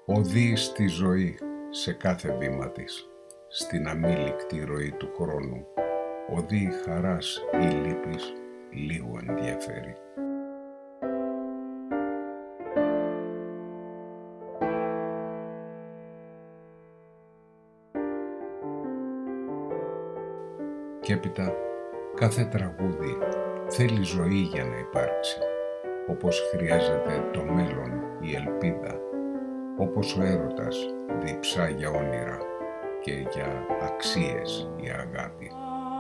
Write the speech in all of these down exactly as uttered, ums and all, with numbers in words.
Οδεί στη ζωή σε κάθε βήμα της, στην αμήλικτη ροή του χρόνου, οδεί χαράς ή λύπης, λίγο ενδιαφέρει. Κι έπειτα κάθε τραγούδι θέλει ζωή για να υπάρξει, όπως χρειάζεται το μέλλον, η ελπίδα, όπως ο έρωτας διψά για όνειρα και για αξίες η αγάπη.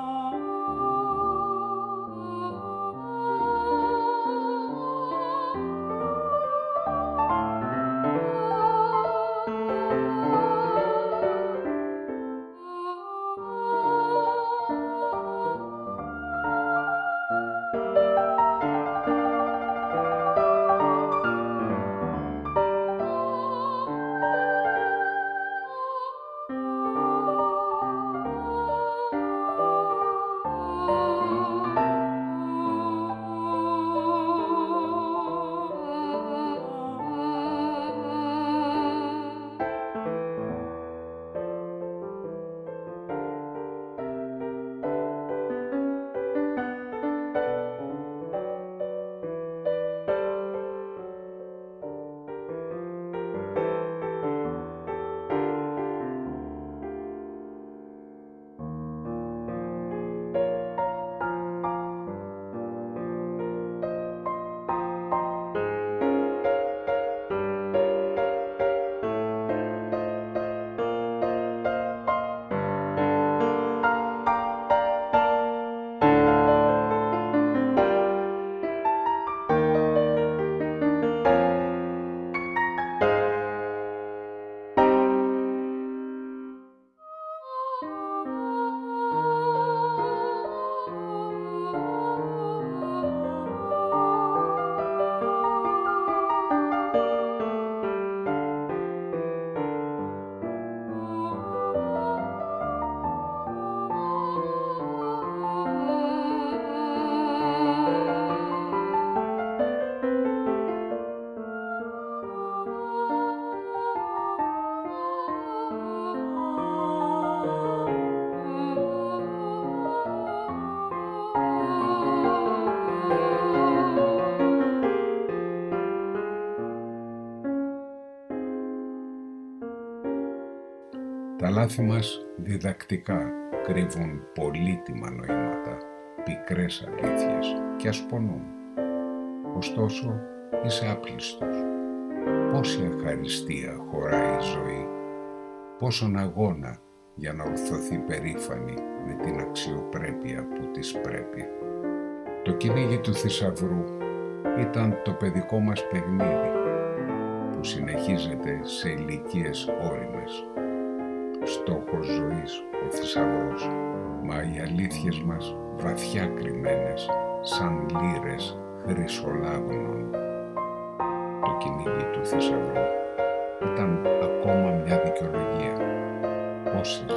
Τα λάθη μας διδακτικά κρύβουν πολύτιμα νοήματα, πικρές αλήθειες και ασπονούν. Ωστόσο είσαι άπλιστος. Πόση ευχαριστία χωράει η ζωή, πόσον αγώνα για να ορθωθεί περήφανη με την αξιοπρέπεια που της πρέπει. Το κυνήγι του θησαυρού ήταν το παιδικό μας παιχνίδι που συνεχίζεται σε ηλικίες ώριμες. Στόχος ζωής ο θησαυρός, μα οι αλήθειες μας βαθιά κρυμμένες σαν λύρες χρυσολάγνων. Το κυνήγι του θησαυρού ήταν ακόμα μια δικαιολογία. Πόσες